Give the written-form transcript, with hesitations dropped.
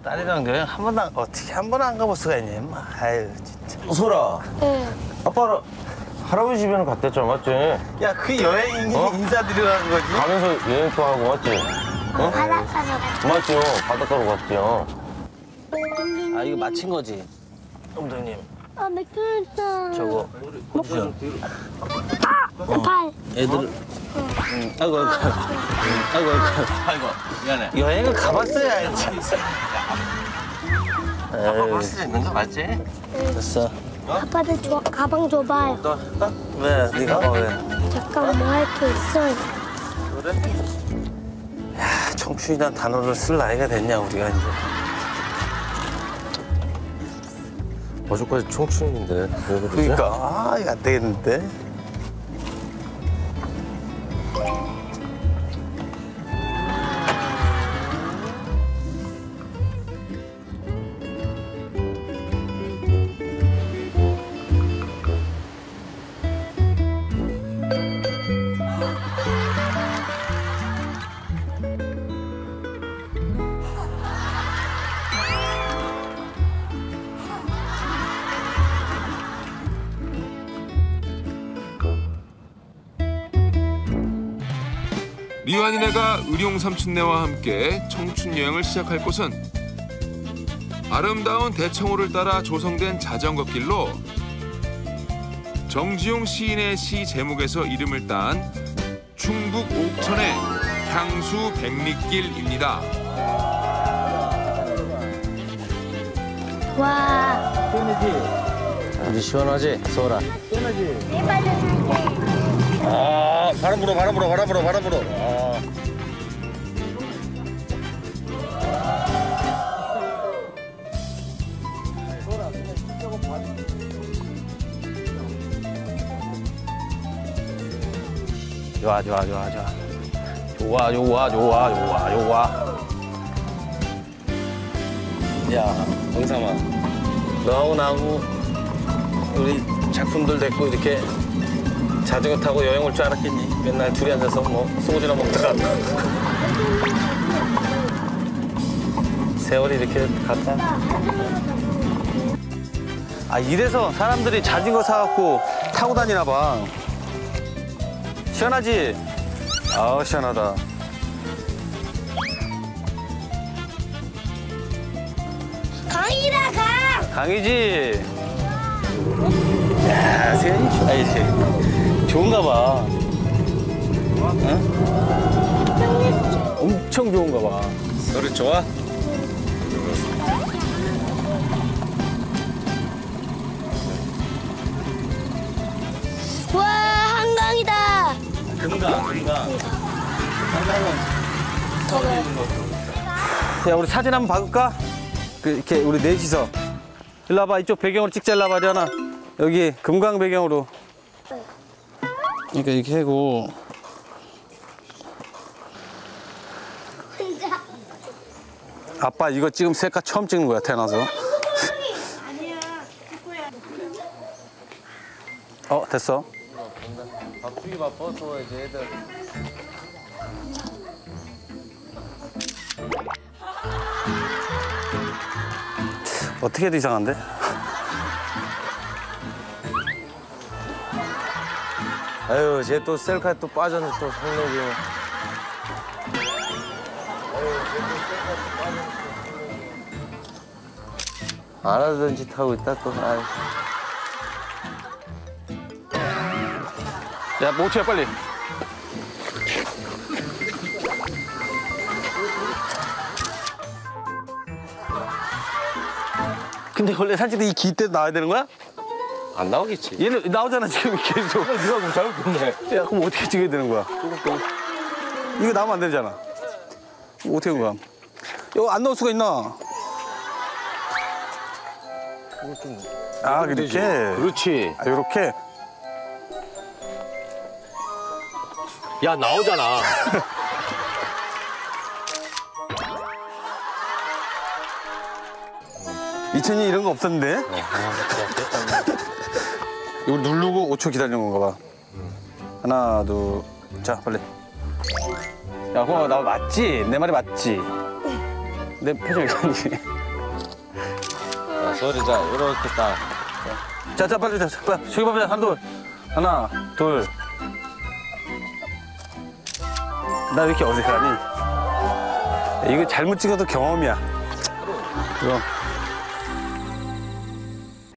딸이랑 여행 어떻게 한 번 안 가볼 수가 있니, 인마. 아유, 진짜. 소라. 응. 아빠는 할아버지 집에는 갔댔잖아, 맞지? 야, 그 여행이 인사드리러 가는 거지? 가면서 여행도 하고, 맞지? 어? 바닷가로 갔어. 맞죠. 바닷가로 갔지요. 아, 이거 마친 거지? 감독님. 아, 맥주있다. 저거. 발. 애들. 아이고, 아이고. 미안해. 여행을 가봤어야 알지. 아빠 볼 수도 있는 거 맞지? 됐어. 아빠도 가방 줘봐요. 또 할까? 왜? 네 가방 왜? 잠깐 뭐 할 게 있어요. 그래? 야, 청춘이란 단어를 쓸 나이가 됐냐, 우리가 이제. 어제까지 청춘인데. 왜 그러지? 그러니까. 아, 이거 안 되겠는데? 미완이네가 의룡 삼촌네와 함께 청춘 여행을 시작할 곳은 아름다운 대청호를 따라 조성된 자전거 길로 정지용 시인의 시 제목에서 이름을 딴 충북 옥천의 향수 백리길입니다. 와. 이제 시원하지, 소라? 내 발을 살게. 아, 바람 불어. 아. 좋아. 야, 영삼아. 너하고 나하고 우리 작품들 데리고 이렇게 자전거 타고 여행 올 줄 알았겠니? 맨날 둘이 앉아서 뭐 소주나 먹다가 세월이 이렇게 갔다. 아, 이래서 사람들이 자전거 사갖고 타고 다니나 봐. 시원하지? 아우, 시원하다. 강이다, 강! 강이지? 야, 세연이 좋은가 봐. 어? 엄청 좋은가 봐. 노래 좋아? 와, 한강이다. 금강. 야, 우리 사진 한번 박을까? 이렇게 우리 넷이서. 일로 와봐, 이쪽 배경으로 찍자, 일로 와봐, 리안아. 여기 금강 배경으로. 그러니까 이렇게 하고. 아빠 이거 지금 셀카 처음 찍는 거야, 태어나서. 됐어. 밥주기 바빠서 이제 애들. 어떻게 해도 이상한데? 아유, 쟤 또 셀카 또 빠졌네, 또 성내기. 안 하던 짓 하고 있다, 또. 아유. 야, 모치야, 빨리. 근데 원래 사진도 이 기 때 나와야 되는 거야? 안 나오겠지. 얘는 나오잖아, 지금 계속. 네가 그럼 잘못했네. 야, 그럼 어떻게 찍어야 되는 거야? 이거 나오면 안 되잖아. 이거 어떻게 하는 거야? 이거 안 넣을 수가 있나? 아, 그렇게? 그렇지. 아, 요렇게? 야, 나오잖아. 이천이 이런 거 없었는데? 이거 누르고 5초 기다리는 건가 봐. 하나, 둘, 자, 빨리. 야, 호아, 나 맞지? 내 말이 맞지? 내 표정 이상하지? 소리 자 이렇게 딱. 자, 빨리, 빨리. 저기 봐보자. 하나, 둘. 나 왜 이렇게 어색하니? 이거 잘못 찍어도 경험이야. 이거.